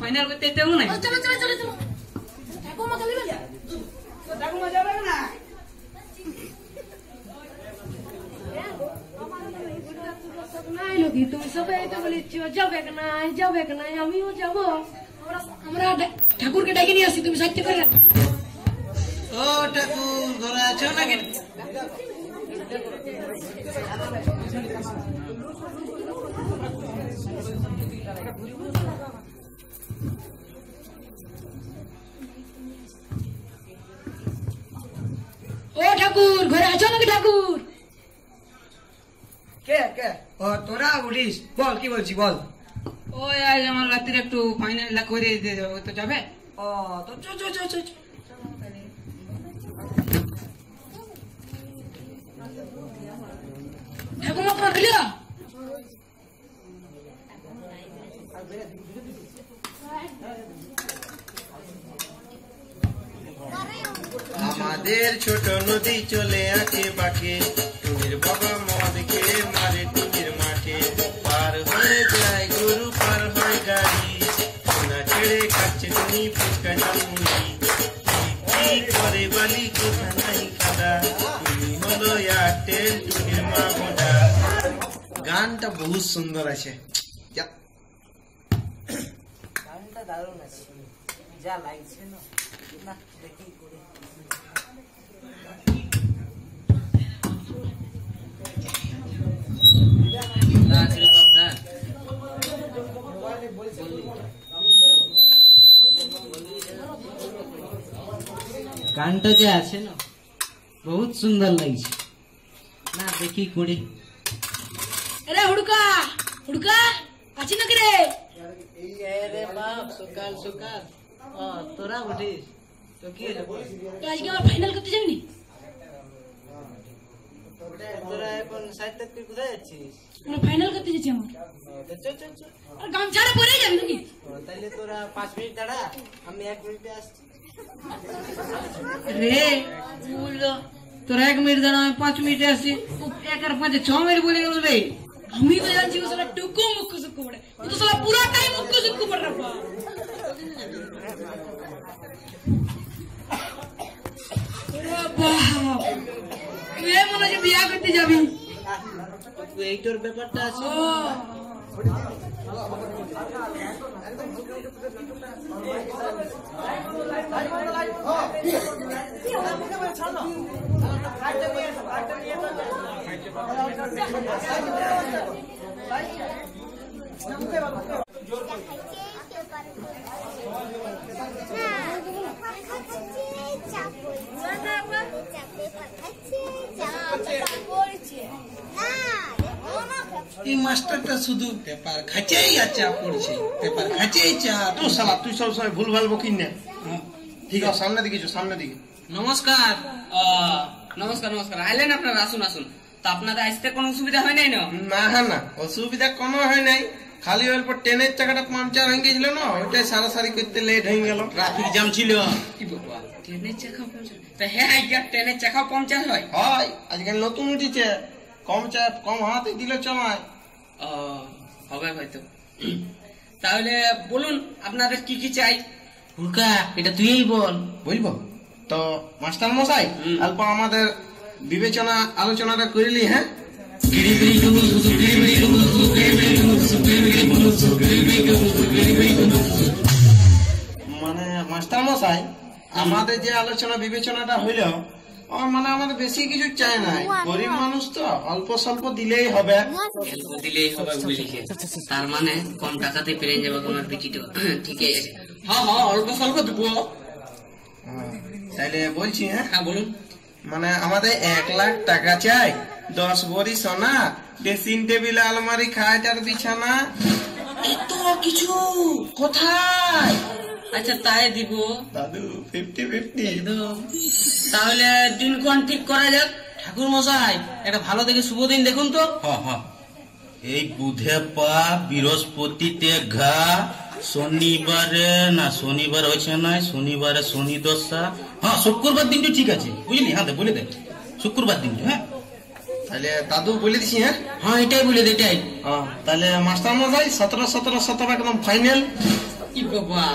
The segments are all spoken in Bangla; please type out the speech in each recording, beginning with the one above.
ফাইনাল করতে যেতে হবে না? চলো চলো চলো চলো ঠাকুমা খেলবে না? ঠাকুমা যাবে না? নাই লোকি তুমি সবাই এটা বলেছো যাবে না আমিও যাবো। আমরা ঠাকুরকে ডেকে নিয়ে আসি, তুমি সাহায্য করে। ও ঠাকুর ঘরে আছো নাকি? ও ঠাকুর ঘরে আছো নাকি ঠাকুর? কে কে? ও তোরা বলিস, বল কি বলছি বল। ওই আজ আমার রাত্রে একটু ফাইনাল করে দিতে যাবে, তো যাবে? ও তো চো চো চো চো চো। ঠাকুমা আপনার দিলা? আমাদের ছোট নদী চলে আছে বাঁকে, টুনির বাবা মদ খেয়ে মারে টুনির মাঠে। পার হয়ে যায় গরু, পার হয় গাড়ি, সোনা ছেড়ে খাচ্ছে টুনি ফুচকা ঝালমুড়ি। কি করে বালি কোথা নাই কাদা, টুনি হলো এয়ারটেল টুনির মা বোনা। গানটা বহুত সুন্দর আছে। গানটা দারুণ আছে, যা লাগছে না দেখি করে। গানটা যে আছে না বহুত সুন্দর লাগছে, না দেখি করে। আরে হুড়কা হুড়কা আছি নাকি রে? রে বাপ সকাল সকাল তোরা উঠিস তো কি হলো? তো আজকে আমার ফাইনাল করতে যাবি? তোরা এখন সাইডটা তুই কোথায় যাচ্ছিস? আমরা ফাইনাল করতে যাচ্ছি আমার। চল চল চল, আর গামছাড়া পরে যাবি নাকি? তাহলে তোরা 5 মিনিট দাঁড়া, আমি 1 মিনিটে আসছি। রে বললো তোরা 1 মিনিট দাঁড়া, আমি 5 মিনিটে আসছি। 1 আর 5 6 মিনিট বলে গেল রে। আমি তো জানছি ও সালা টুকু মুক্কু সুক্কু পড়ে, ও তো সালা পুরা টাইম মুক্কু সুক্কু পড়ে রাখবা। তুই মনে হচ্ছে বিয়া করতে যাবি? এই তোর ব্যাপারটা আছে। এই মাস্টারটা শুধু পেপার খাচেই চা পড়ছে, পেপার খাচেই চা। তো শালা তুই সব সময় ভুল ভাল বকিন না। ঠিক আছে, সামনে দিকে চো, সামনে দিকে। নমস্কার। নমস্কার নমস্কার, আইলেন আপনারা? আসুন আসুন। তা আপনাদের আসতে কোনো অসুবিধা হয় নাই? না না, অসুবিধা কোনো হয় নাই, খালি অল্প ট্রেনের চাকাটা পাংচার হয়ে গেছিল না, ওইটাই সারাসারি করতে লেট হয়ে গেল, ট্রাফিক জ্যাম ছিল। কি বাবা, ট্রেনের চাকা পাংচার? তা হ্যাঁ, ট্রেনের চাকা পাংচার হয়? হয়, আজকাল নতুন উঠেছে, কম হাতে দিলে চমায়। হবে হয়তো। তাহলে বলুন আপনাদের কি কি চাই? হুড়কা এটা তুইই বল। বুঝবো তো মাস্টার মশাই, অল্প আমাদের বিবেচনা আলোচনাটা করিলি। হ্যাঁ, মানে মাস্টার মশাই, আমাদের যে আলোচনা বিবেচনাটা হইল, মানে আমাদের বেশি কিছু চাই নাই, গরিব মানুষ তো অল্প স্বল্প দিলেই হবে। অল্প দিলেই হবে বুঝলিছে? তার মানে কম টাকাতে পেরে যাবে তোমার বিটিটা। ঠিকই আছে। হ্যাঁ হ্যাঁ, অল্প স্বল্প দেবো। তাইলে বলছি, হ্যাঁ বলুন। মানে আমাদের 1 লাখ টাকা চাই, 10 ভরি সোনা, ড্রেসিং টেবিল, আলমারি, খাট আর বিছানা। এত কিছু কোথায়? আচ্ছা তাই দিব দাদু, 50-50 একদম। তাহলে দিনক্ষণ ঠিক করা যাক। ঠাকুর মশাই একটা ভালো দেখে শুভ দিন দেখুন তো। এই বুধে পা, বৃহস্পতিতে ঘা, শনিবারে না, শনিবার হয়েছে না, শনিবারে শনি দশা। হ্যাঁ, শুক্রবার দিনটা ঠিক আছে বুঝলি? হ্যাঁ বলে দে, শুক্রবার দিনটা। হ্যাঁ তাহলে দাদু বলে দিছি। হ্যাঁ এটাই বলে দে, এটাই। তাহলে মাস্টার মশাই 17 একদম ফাইনাল। কি বাবা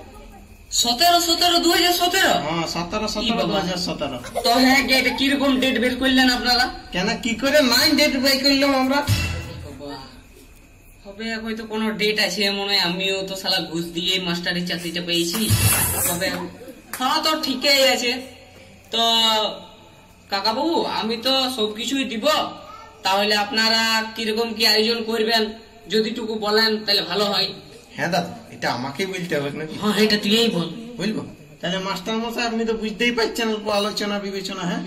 17/17/2017? হ্যাঁ 17/17/2017। তো হ্যাঁ এটা কিরকম ডেট বের করলেন আপনারা? কেন কি করে 9 ডেট বাই করলাম আমরা? বাবা হবে হয়তো কোনো ডেট আছে মনে হয়। আমিও তো শালা ঘুষ দিয়ে মাস্টারের চাকরিটা পেয়েছি। তবে হ্যাঁ তো ঠিকই আছে। তো কাকা বাবু আমি তো সবকিছুই দিব, তাহলে আপনারা কিরকম কি আয়োজন করবেন যদিটুকু বলেন তাহলে ভালো হয়। হ্যাঁ দাদা এটা আমাকে বলতে হবে নাকি? হ্যাঁ এটা তুইই বল। বলবো তাহলে মাস্টার মশাই আপনি তো বুঝতেই পারছেন অল্প আলোচনা বিবেচনা। হ্যাঁ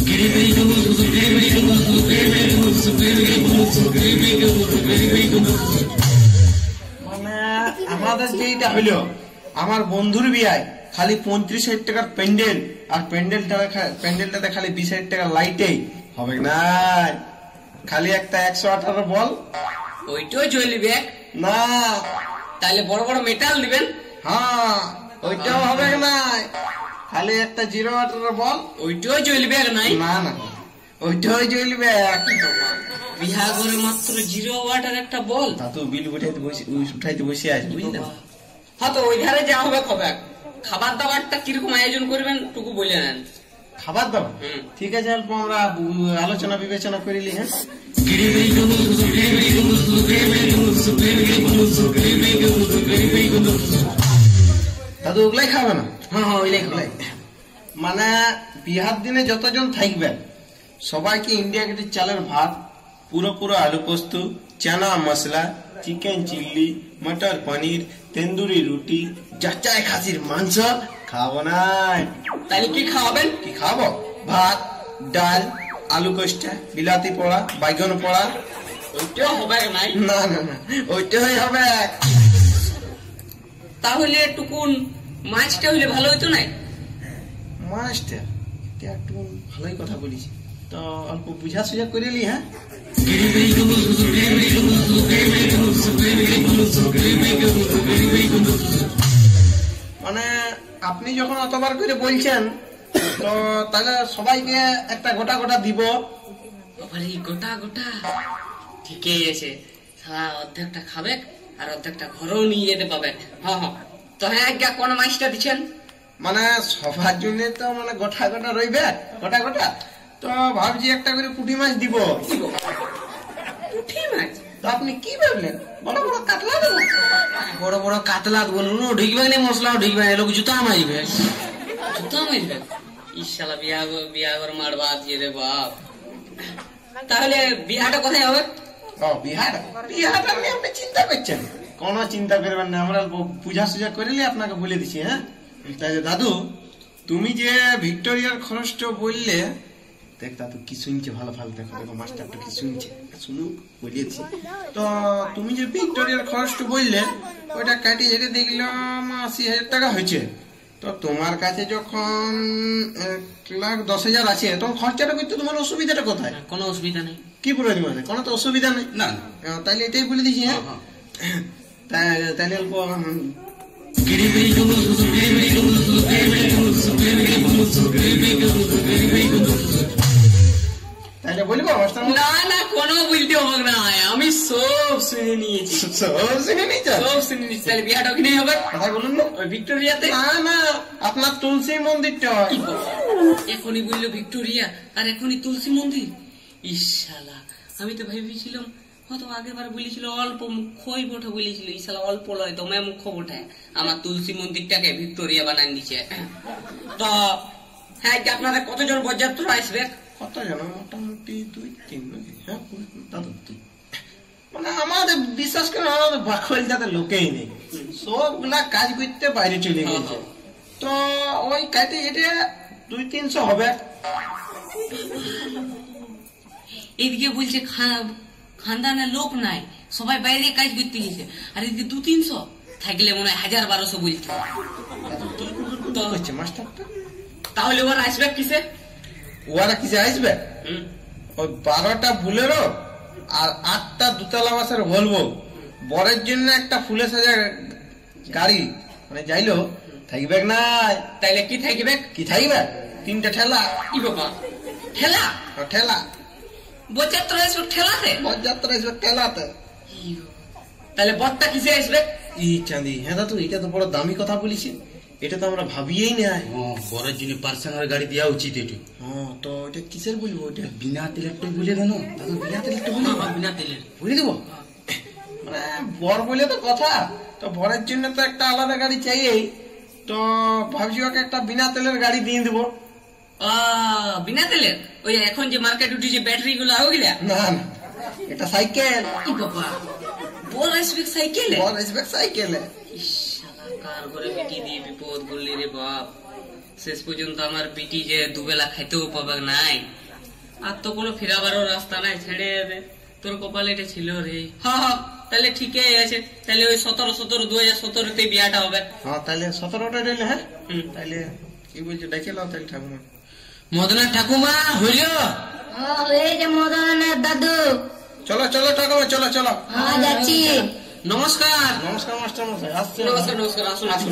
মানে আমাদের যেটা হইলো আমার বন্ধুর বিয়ায় খালি 35,000 টাকার প্যান্ডেল, আর প্যান্ডেলটাতে খালি 20,000 টাকার লাইটে হবে না। খালি একটা 118 বল। ওইটাও জ্বলবে না তাহলে বড় বড় মেটাল দিবেন। হ্যাঁ ওইটাও হবে না। খালি একটা 018 বল। ওইটাও জ্বলবে নাই। না না ওইটাও জ্বলবে। বিহা করে মাত্র 0 ওয়াটের একটা বল। তা তো বিল উঠাইতে বসে আছে বুঝলেন। হ্যাঁ তো ওই ধারে যা হবে খবে। খাবার দাবারটা কিরকম আয়োজন করবেন টুকু বলে নেন। খাবার দাবার ঠিক আছে অল্প আমরা আলোচনা বিবেচনা করিলি। হ্যাঁ দাদু ওগুলাই খাবে না? হ্যাঁ হ্যাঁ ওইলাই খাবে। মানে বিহার দিনে যতজন থাকবেন সবাইকে ইন্ডিয়া গেটের চালের ভাত, পুরো আলু পোস্ত, চানা মশলা, চিকেন চিল্লি, মটর পনির, তন্দুরি রুটি, যাচাই খাসির মাংস খাবো না। তাহলে কি খাওয়াবেন? কি খাবো? ভাত, ডাল, আলু কোষ্টা, বিলাতি পোড়া, বাইগন পোড়া। ওইটাও হবে নাই। না না না ওইটাই হবে। তাহলে টুকুন মাছটা হইলে ভালো হইতো না? মাছটা এটা একটু ভালোই কথা বলিস। তো অল্প বুঝা সুঝা করিলি। হ্যাঁ মানে আপনি যখন অতবার করে বলছেন তো তাহলে সবাইকে একটা গোটা দিব। গোটা গোটা ঠিকই আছে। সারা অর্ধেকটা খাবে আর অর্ধেকটা ঘরেও নিয়ে যেতে পাবে। হ্যাঁ হ্যাঁ তো হ্যাঁ কোন মাছটা দিচ্ছেন? মানে সবার জন্য তো মানে গোটা রইবে গোটা। তো ভাবছি একটা করে পুঁটি মাছ দিব। পুঁটি মাছ? তো আপনি কি ভাবলেন? বড় বড় কাতলা দেবো? বড় বড় কাতলা বলুন ঢুকবে না, মশলাও ঢুকবে না, লোক জুতা মারবে। জুতা মারবে? ইশালা বিয়া করে মারবা দিয়ে রে বাপ। তাহলে বিয়াটা কোথায় হবে? বিহাটা নিয়ে আপনি চিন্তা করছেন? কোন চিন্তা করবেন না, আমরা পূজা সুজা করিলে আপনাকে বলে দিচ্ছি। হ্যাঁ তাই দাদু তুমি যে ভিক্টোরিয়ার খরচটা বললে, দেখ দাদু কি শুনছে ভালো দেখো মাস্টারটা কি শুনছে শুনুক বলিয়েছি। তো তুমি যে ভিক্টোরিয়ার খরচটা বললে ওইটা কাটি যেটা দেখলাম 80,000 টাকা হয়েছে। তো তোমার কাছে যখন 1,10,000 আছে তখন খরচাটা করতে তোমার অসুবিধাটা কোথায়? কোনো অসুবিধা নেই। কি প্রয়োজন আছে? কোনো তো অসুবিধা নেই। না তাইলে এটাই বলে দিচ্ছি। হ্যাঁ তাইলে অল্প তাইলে বলবো মাস্টার? না না কোনো বলতে হবে না, আমি সব শুনে নিয়েছি। সব শুনে নিয়েছ? সব শুনে নিয়েছি। তাহলে বিয়াটা ওখানেই হবে? কথা বলুন না। ওই ভিক্টোরিয়াতে? না না আপনার তুলসী মন্দিরটা হয়। এখনই বললো ভিক্টোরিয়া আর এখনই তুলসী মন্দির। ইশালা আমি তো ভেবেছিলাম হয়তো আগেবার বলেছিল অল্প মুখ্যই বটে বলেছিল। ইশালা অল্প লয় তোমায় মুখ্য বটে। আমার তুলসী মন্দিরটাকে ভিক্টোরিয়া বানান দিচ্ছে। তো হ্যাঁ আপনারা কতজন বরযাত্র আসবে? কত জন? মোটামুটি 2-3 নাকি? হ্যাঁ দাদু মানে আমাদের বিশ্বাস করে আমাদের বাকল যাতে লোকেই নেই, সবগুলা কাজ করতে বাইরে চলে গেছে। তো ওই কাটে যেটা 200-300 হবে। এদিকে বলছে খানদানের লোক নাই, সবাই বাইরে কাজ করতে গেছে। আর এদিকে 200-300 থাকলে মনে হয় 1,000-1,200 বলছে। তো হচ্ছে মাস্টারটা তাহলে ওরা আসবে কিসে? ওরা কিসে আসবে? ওই 12টা বুলেরো আর 8টা দুতলা বাসের ভলভো, বরের জন্য একটা ফুলে সাজা গাড়ি মানে যাইলো থাকবে না। তাইলে কি থাকবে? কি থাকবে? 3টা ঠেলা। কি বাবা ঠেলা? ঠেলা বরযাত্রা আসবে ঠেলাতে? বরযাত্রা আসবে ঠেলাতে। তাহলে বরটা কিসে আসবে? ই চাঁদি, হ্যাঁ দাদু এটা তো বড় দামি কথা বলিস, এটা তো আমরা ভাবিয়েই নাই। বরের জন্য পার্সোনাল গাড়ি দেওয়া উচিত এটু। হ্যাঁ তো এটা কিসের বলবো? এটা বিনা তেলের তো বুঝে দেন দাদু বিনা তেলের তো বলি, বিনা তেলের বুঝে দেবো। মানে বর বলে তো কথা, তো বরের জন্য তো একটা আলাদা গাড়ি চাইই, তো ভাবছি ওকে একটা বিনা তেলের গাড়ি দিয়ে দেবো। বিনা তেলের ওই এখন যে মার্কেট উঠেছে ব্যাটারি গুলো ওগুলা? না না, এটা সাইকেল। ই বাবা, বর আসবে সাইকেলে? বর আসবে সাইকেলে। কার ঘরে বিটি দিয়ে বিপদ করলি রে বাপ। শেষ পর্যন্ত আমার বিটি যে দুবেলা খাইতেও পাবে নাই, আর তো কোনো ফিরাবারও রাস্তা নাই। ছেড়ে দে, তোর কপালে এটা ছিল রে। হ্যাঁ তাহলে ঠিকই আছে, তাহলে ওই 2017 বিয়াটা হবে। হ্যাঁ তাহলে 17টা রইলে। হ্যাঁ তাহলে কি বলছো, ডেকে লাও তাহলে ঠাকুমা। মদনা ঠাকুমা হইল? এই যে মদনের দাদু। চলো চলো ঠাকুমা, চলো চলো। যাচ্ছি। নমস্কার। নমস্কার মাস্টার মশাই, আসছে। নমস্কার নমস্কার, আসুন আসুন।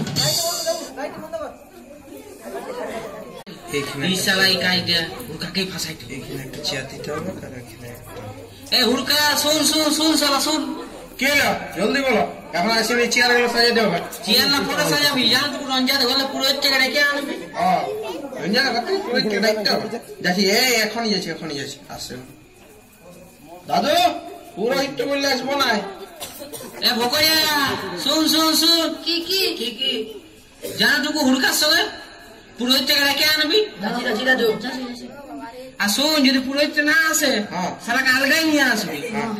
এইখানে এই শালাই কাইটা হুরকাকে ফাঁসাইতো। এইখানে একটা চেয়ার দিতে হবে, আর এখানে একটা। এ হুরকা শুন শুন শুন শালা শুন। কি হলো জলদি বলো, এখন আসে এই চেয়ার গুলো সাজিয়ে দেবো। চেয়ার না ফটো সাজাবি, জানো তো রঞ্জাতে গেলে পুরো টাকা রেখে আনবি। যাচ্ছি, এই এখনই যাচ্ছি আসছে। দাদু পুরো একটু বললে আসবো না। এ ভোকরিয়া শুন শুন শুন। কি কি কি কি জানো টুকু হুরকার সঙ্গে পুরোহিত টাকা রেখে আনবি। যাচ্ছি দাদু। আর শোন, যদি পুরোহিত না আসে হ্যাঁ। সারাকে আলগাই নিয়ে আসবি।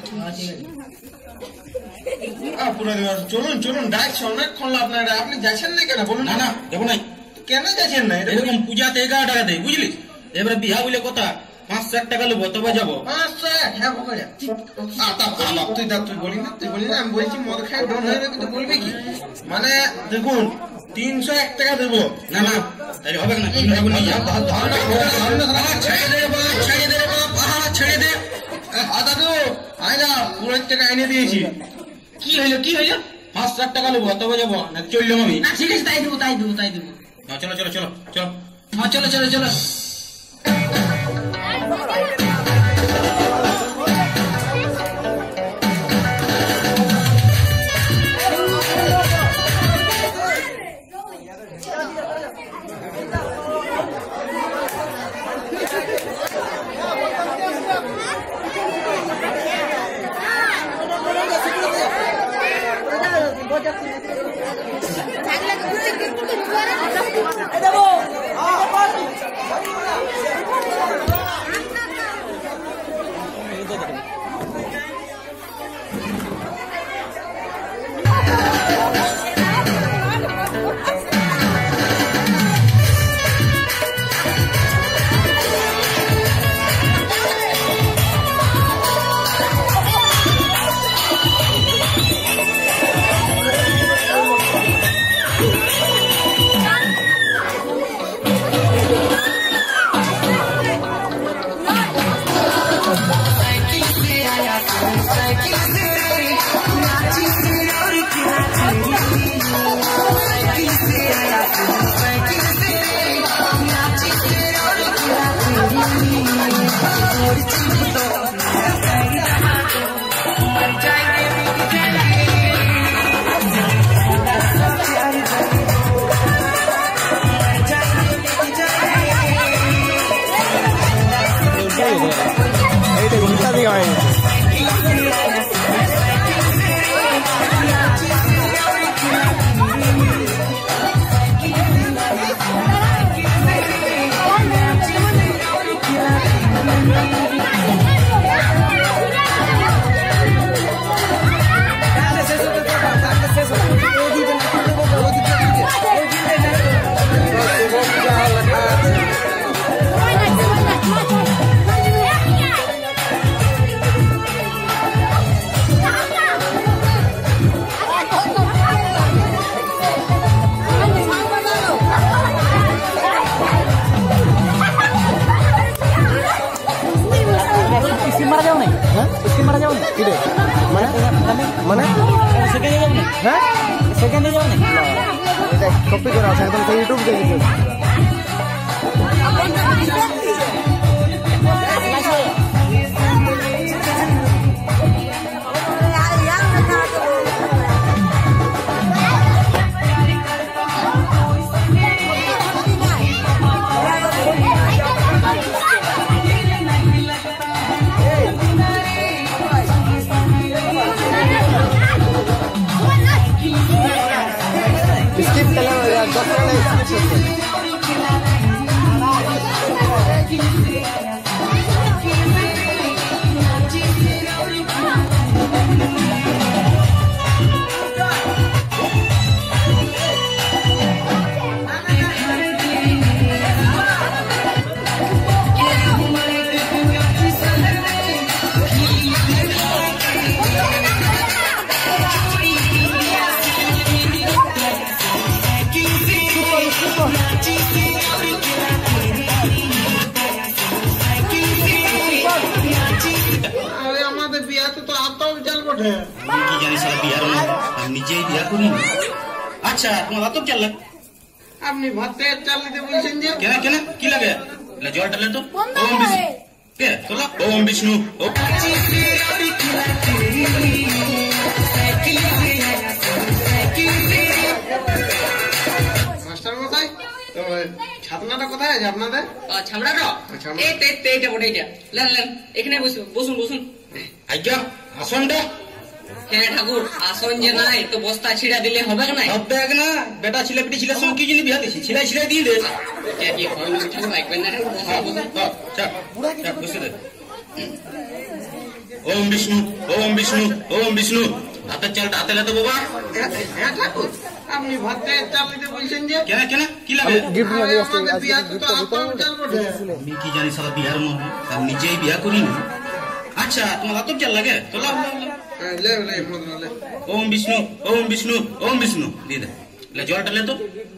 পুরো চলুন চলুন, ডাকছে অনেকক্ষণ আপনার। আপনি যাচ্ছেন না কেন বলুন? না না যাবো নাই। কেন যাচ্ছেন না? এরকম পূজাতে 11 টাকা দেয় বুঝলি, এবারে বিহা বলে কথা 500 টাকা নেবো তবে যাবো। আচ্ছা হ্যাঁ ভোকরিয়া, তুই বলি না, আমি বলছি মদ খাই ডন হয়ে যাবে, তুই বলবি কি? মানে দেখুন 301 টাকা দেবো। না না তাহলে হবে না, তুমি যাবো না। ছেড়ে দে বাপ, ছেড়ে দে বাপ, ছেড়ে দে। দাদু আয় না, পুরো টাকা এনে দিয়েছি। কি হইলো কি হইলো? 500 টাকা নেবো তবে যাবো, না চললাম আমি। না ঠিক আছে, তাই দেবো তাই দেবো তাই দেবো। না, চলো চলো চলো চলো। হ্যাঁ চলো চলো চলো। कॉपी करा सकता हूँ यूट्यूब के वीडियो বটে। আমি কি জানি সারা বিহার আমি নিজেই বিয়া করিনি। আচ্ছা তোমার অত চাল লাগে আপনি ভাতে চাল দিতে বলছেন যে? কেন কেন কি লাগে জলটা লে তো। ওম বিষ্ণু কে তোলা ওম বিষ্ণু মাস্টার মশাই, তো ছাতনাটা কোথায় আছে আপনাদের? ছামড়াটা এইটা বটে, এইটা লেন লেন, এখানে বসুন বসুন বসুন। আজ্ঞা আসনটা হ্যাঁ ঠাকুর, আসন যে নাই তো বস্তা ছিড়া দিলে হবে না? হবে না বেটা ছেলে পিটি ছেলের সঙ্গে কি জিনিস বিয়া দিছি ছিলাই ছিলাই দিয়ে দে। এটা কি হয় না ঠাকুর, রাখবেন না ঠাকুর, বসুন বসুন। বসে দে। ওম বিষ্ণু ওম বিষ্ণু ওম বিষ্ণু হাতের চালটা হাতে লেতো বাবা। হ্যাঁ ঠাকুর, আপনি ভাতে চাল দিতে বলছেন যে? কেন কেন কি লাগে गिफ्ट আরে, लगे আমাদের आज বিয়াতে गिफ्ट তো तो আপনার চাল বটে। আমি কি জানি সারা বিহার আমি নিজেই বিয়া করিনি। আচ্ছা তোমার হাতের চাল লাগে তোলা। হ্যাঁ, লে লে মদন লে। ওম বিষ্ণু ওম বিষ্ণু ওম বিষ্ণু দিয়ে দে জলটা লে তো।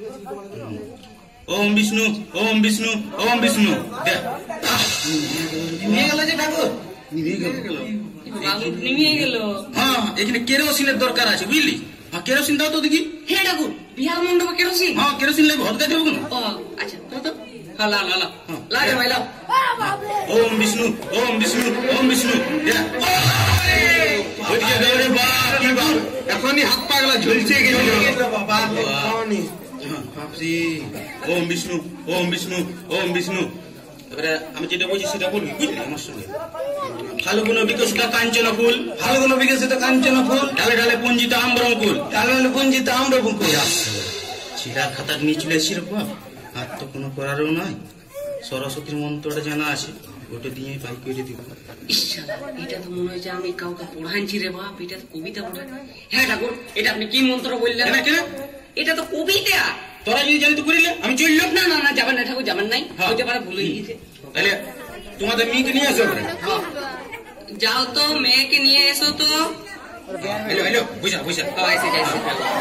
ওম বিষ্ণু ওম বিষ্ণু ওম বিষ্ণু দে। নিয়ে গেল যে ঠাকুর? নিভে গেল। বাবু নিমিয়ে গেল। হ্যাঁ এখানে কেরোসিনের দরকার আছে বুঝলি। হ্যাঁ কেরোসিন দাও তো দেখি। হ্যাঁ ঠাকুর, বিহার মণ্ডপে কেরোসিন? হ্যাঁ কেরোসিন লাগবে হৎ গাইতে হবে না। ও আচ্ছা, দাও তো। হ্যাঁ লাও লাও লাও, লাগে ভাই লাও। ওম বিষ্ণু ওম বিষ্ণু ওম বিষ্ণু দে। ওইদিকে দে রে বাপ কি বাপ। এখনই হাত পা গেলা ঝুলছে গেছিল বাবা। ভাবছি ওম বিষ্ণু ওম বিষ্ণু ওম বিষ্ণু। এবারে আমি যেটা বলছি সেটা বলবি বুঝলি আমার সঙ্গে। ফাল্গুন বিকশিত কাঞ্চন ফুল ফাল্গুন বিকশিত কাঞ্চন ফুল ডালে ডালে পুঞ্জিত আম্বরম ফুল ডালে ডালে পুঞ্জিত আম্বরম ফুল। ছিড়া খাতার নিচলে ছিড়ে বাপ, আর তো কোনো করারও নাই। সরস্বতীর মন্ত্রটা জানা আছে, ওটা দিয়ে পাই করে দিব। ইশালা, এটা তো মনে হচ্ছে আমি কাউকে পড়াইছি রে বাপ, এটা তো কবিতা পড়া। হ্যাঁ ঠাকুর, এটা আপনি কি মন্ত্র বললেন? কেন কেন এটা তো কবিতা। তোরা যদি জানি তো করিলে আমি চললাম না না না, যাবেন না ঠাকুর, যাবেন নাই, হ্যাঁ। হতে পারে ভুলে গিয়েছে। তাহলে তোমাদের মেয়েকে নিয়ে আসো। হ্যাঁ, যাও তো মেয়েকে নিয়ে এসো তো। হ্যালো হ্যালো বুঝা বুঝা হ্যাঁ, এসে যাইছে।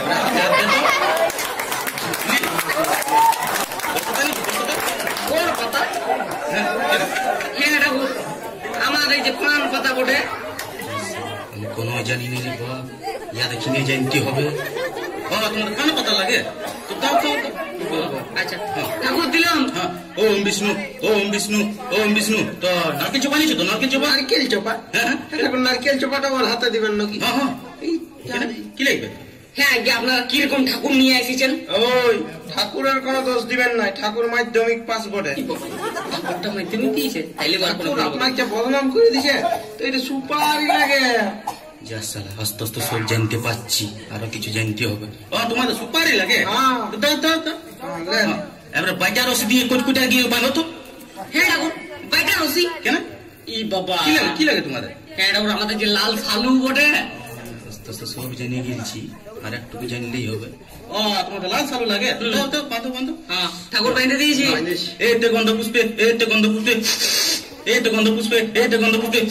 কোন পাতা? হ্যাঁ ঠাকুর, আমার এই যে পান পাতা বটে। আমি কোনো জানি না রে বাপ, ইয়া দেখিনে জানতে হবে। ও তোমাদের কানে পাতা লাগে তো দাও দাও দাও। আচ্ছা ঠাকুর, দিলাম। হ্যাঁ ওম বিষ্ণু ওম বিষ্ণু ওম বিষ্ণু। তো নারকেল চোপা নিয়েছো তো? নারকেল চোপা। নারকেল চোপা? হ্যাঁ ঠাকুর নারকেল চোপাটা ওর হাতে দিবেন নাকি? হ্যাঁ হ্যাঁ কি লাগবে? হ্যাঁ আগে আপনারা কিরকম ঠাকুর নিয়ে এসেছেন? ওই ঠাকুরের কোনো দোষ দিবেন নাই, ঠাকুর মাধ্যমিক পাস বটে। ঠাকুরটা মাধ্যমিক দিয়েছে, তাইলে আর কোনো ঠাকুর আপনাকে বদনাম করে দিছে তো এটা সুপারি লাগে। যা সালা আস্তে আস্তে সব জানতে পাচ্ছি, আরো কিছু জানতে হবে। ও তোমাদের সুপারি লাগে? হ্যাঁ। দাও দাও দাও। লেন। এবারে বাজার রসি দিয়ে কুচকুটা গিয়ে বানো তো। হ্যাঁ ঠাকুর, বাইটা রসি। কেন ই বাবা, কি লাগে তোমাদের? হ্যাঁ ঠাকুর, আমাদের যে লাল সালু বটে। আস্তে আস্তে সব জেনে গেছি, আর একটুকু জানলেই হবে। ও তোমাদের লাল সালু লাগে? দাও দাও বাঁধো বাঁধো। হ্যাঁ ঠাকুর বাইন্ধে দিয়েছি। এই তো গন্ধ পুষ্পে, এই তো গন্ধ পুষ্পে, এই তো গন্ধ পুষ্পে, এই তো গন্ধ পুষ্পে,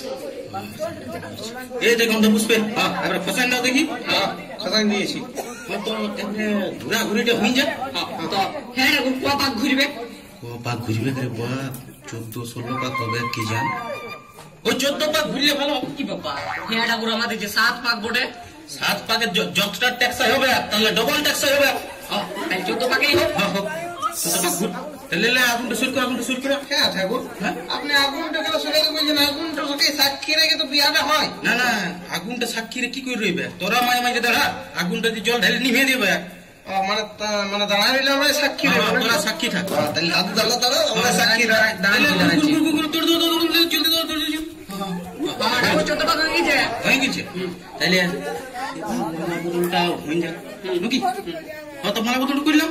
এই তো গন্ধ পুষ্পে। হ্যাঁ এবারে ফসান দাও দেখি। হ্যাঁ, খসান দিয়েছি। হ্যাঁ তো এবারে ঘুরা ঘুরিটা হয়ে যা। তো হ্যাঁ ঠাকুর, ক পাক ঘুরবে? ও পাক ঘুরবে রে বাপ, 14-16 পাক হবে কি জান। ওই 14 পাক ঘুরলে ভালো হবে। কি বাবা, হ্যাঁ ঠাকুর, আমাদের যে 7 পাক বটে। 7 পাকের যতটা ট্যাক্স হবে তাহলে ডবল ট্যাক্স হবে। হ্যাঁ, তাই 14 পাকেই হোক। হ্যাঁ হোক 14 পাক ঘুর। তাহলে আগুনটা শুরু করো, আগুনটা শুরু করো। হ্যাঁ ঠাকুর, হ্যাঁ? আপনি আগুনটা কেন সরাতে বলছেন? আগুনটা সকে সাক্ষী রেখে তো বিয়াটা হয়। না না আগুনটা সাক্ষী রে কি করে রইবে? তোরা মাঝে মাঝে দাঁড়া, আগুনটা দিয়ে জল ঢেলে নিভে দিবে। ও, মানে দাঁড়ায় রইলে আমরা সাক্ষী হ্যাঁ, রেখে তোরা সাক্ষী থাক। তাহলে হাত দাঁড়া দাঁড়া আমরা সাক্ষী তাহলে দাঁড়াচ্ছি। গুড় গুড় গুড় তোর তোর তোর জলদি তোর তোর আমার ঠাকুর 14 পাক হয়ে গেছে। হয়ে গেছে। তাহলে মালা বদলটা হয়ে যাক নাকি? হ্যাঁ তো মালা বদল করলাম।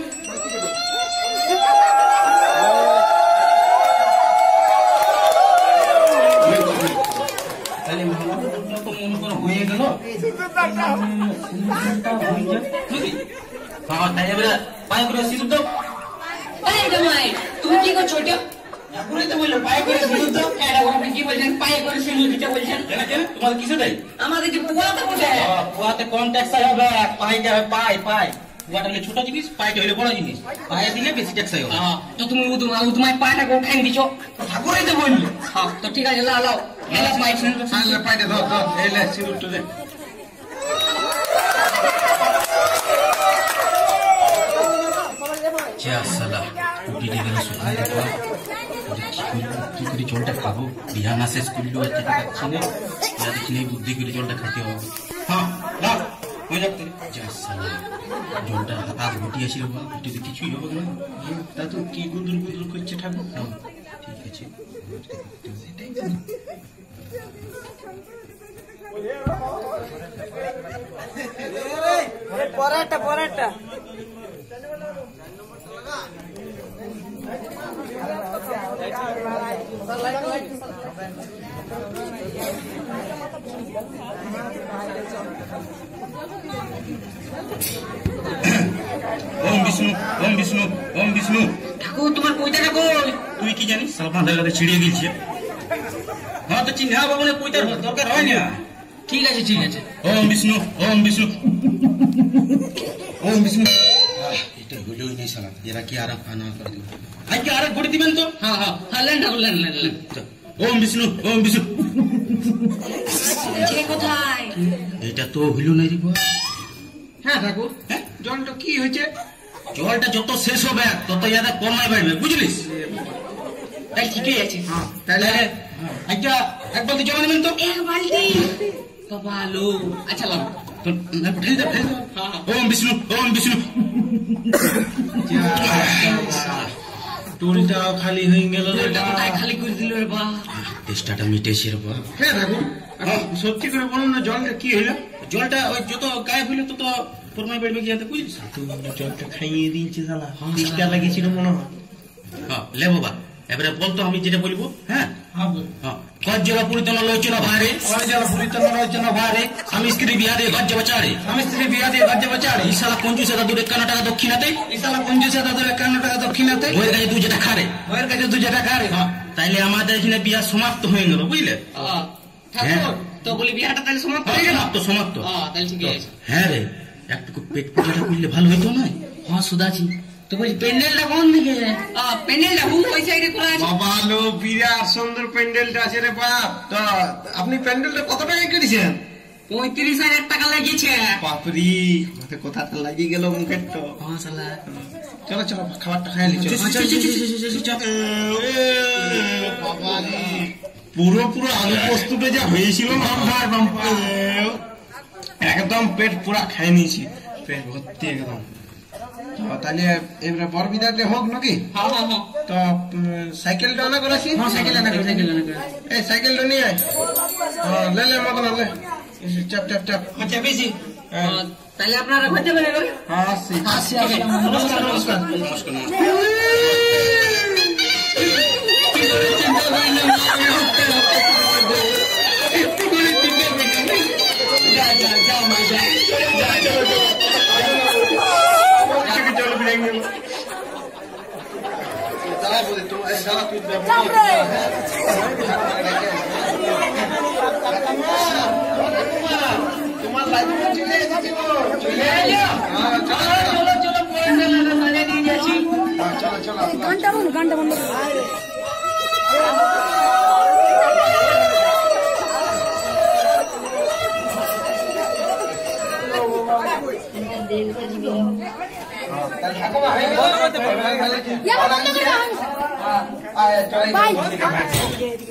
তাহলে মালা বদলটা তো মনে করো হয়ে গেল। হ্যাঁ তাই এবারে পায়ে করে সিঁদুর দাও। এই জামাই, তুমি কি করছো এটা? পুরোই তো বললো পায়ে করে সিঁদুর দাও। হ্যাঁ ঠাকুর, আপনি কি বলছেন? পায়ে করে সিঁদুর দিতে বলছেন? কেন কেন তোমাদের কিসেটাই? আমাদের যে পুয়াতে বটে। পুয়াতে কম ট্যাক্স হবে, পাইটা হবে পাই পাই। পুয়াটা হলে ছোট জিনিস, পাইটা হলে বড় জিনিস। পায়ে দিলে বেশি ট্যাক্স হবে। তো তুমি উদুমায় পাটাকে উঠাই দিছো। ঠাকুরই তো বললো। হ্যাঁ তো ঠিক আছে, লাও লাও। এলা পাইপ আলে পাইতে ধর ধর এলে সিরুটটা দে যা সালা কুটি দিয়ে গেল সুখাই দেখো কি করে জলটা খাবো বিহানা শেষ করলো আজকে খাচ্ছি না যা দেখি নেই বুদ্ধি করে জলটা খাইতে হবে হ্যাঁ না হয়ে যাবে যা সালা জলটা হাত ঘুটি আসি বাবা ঘুটিতে কিছুই হবে না তা তো কি গুদুর গুদুর করছে ঠাকুর ঠিক আছে পরাটা ওম বিষ্ণু ওম বিষ্ণু ওম বিষ্ণু ঠাকুর তোমার পয়তাটা কই? তুই কি জানিস সালা বাঁধা গাতে ছিড়িয়ে গেছে হ্যাঁ তো চিন্তা বাবু না পয়তার দরকার হয় না ঠিক আছে ঠিক আছে। ওম বিষ্ণু ওম বিষ্ণু ওম বিষ্ণু এটা হইলই নেই সালা এরা কি আর আনা করে দিব আজকে আর ঘড়ি দিবেন তো হ্যাঁ হ্যাঁ হ্যাঁ লেন ঠাকুর লেন লেন লেন। ওম বিষ্ণু ওম বিষ্ণু ছেলে কোথায়? এটা তো হইল নাই রে বাবা হ্যাঁ ঠাকুর জলটা কি হয়েছে জলটা যত শেষ হবে তত ইয়াদা কমাই বাড়বে বুঝলিস তাই ঠিকই আছে। হ্যাঁ তাহলে আচ্ছা এক বালতি জল নেবেন তো এক বালতি। বাবা লো আচ্ছা লাও। তো না পাঠাই দে হ্যাঁ হ্যাঁ ওম বিষ্ণু ওম বিষ্ণু টুলটাও খালি হয়ে গেল রে জলটা বাবা। কোথায় খালি করে দিল রে বাবা? টেস্টাটা মিটেছে রে বাবা হ্যাঁ ঠাকুর সত্যি করে বলুন না জলটা কি হইলো জলটা ওই যত গায়ে হইলে তত ফরমাই বাড়বে কি যাতে বুঝলিস জলটা খাইয়ে দিয়েছে শালা তিষ্টা লাগিয়েছিল মনে হয় হ্যাঁ লে বাবা এবারে বলতো আমি যেটা বলবো হ্যাঁ হ্যাঁ গজ্জলা পুরিতন লোচনা ভারে জল পুরিতন রচনা ভারে স্বামী স্ত্রী বিহারে গজ্জ বাচারে স্বামী স্ত্রী বিয়া দিয়ে গজ্জে বাঁচাড়ে এই শালা কঞ্জুস এটা দূরে 51 টাকা দক্ষিণাতে ইসালা পঞ্জুসে তাদের 51 টাকা দক্ষিণাতে বইয়ের কাছে 2 যেটা খারে ওর কাছে 2 টাকা খারে হ্যাঁ তাইলে আমাদের এখানে বিয়া সমাপ্ত হয়ে গেল বুঝলে ঠাকুর তো বলি বিয়াটা তাহলে সমাপ্ত হয়ে গেল? সমাপ্ত সমাপ্ত তাহলে ঠিকই আছে। হ্যাঁ রে একটু পেট পূজাটা করলে ভালো হইতো না হ্যাঁ সুদাছি তো বলি প্যান্ডেলটা কোন দিকে? প্যান্ডেলটা ওই সাইডে করা আছে। বাবা লো বিরাট সুন্দর প্যান্ডেলটা আছে রে বাপ তো আপনি প্যান্ডেলটা কত টাকা করেছেন 35,000 টাকা লাগিয়েছে। বাপরি মাথা কথাটা লাগিয়ে গেল মুখের তো হ্যাঁ শালা চলো চলো খাবারটা খাই নি চলো বাবা রে পুরো পুরো আলু প্রস্তুতে যা হয়েছিল বাম্পার বাম্পার একদম পেট পুরা খাই নিয়েছি পেট ভর্তি একদম তো তাহলে এবারে বর বিদায়টা হোক নাকি হ্যাঁ হ্যাঁ হ্যাঁ তো সাইকেলটা আনা করেছি হ্যাঁ সাইকেল আনা করে সাইকেল আনা করে। এই সাইকেলটা নিয়ে আয় হ্যাঁ লে মতন লে চাপ চাপ চাপ আচ্ছা বেশি তাহলে আপনারা ঘর যাবেন এবার? হ্যাঁ আসছি আসি আগে। নমস্কার নমস্কার চলো ফিরে গেল দাঁড়া বলে তো দাঁড়া তুই তোমার লাইব্রেরি চলে এসেছি চলে চলো চলো প্যান্ডেলটা সাজিয়ে দিয়ে যাচ্ছি। চলো চলো গানটা বন্ধ ঠাকুমা হয়ে গেল করো।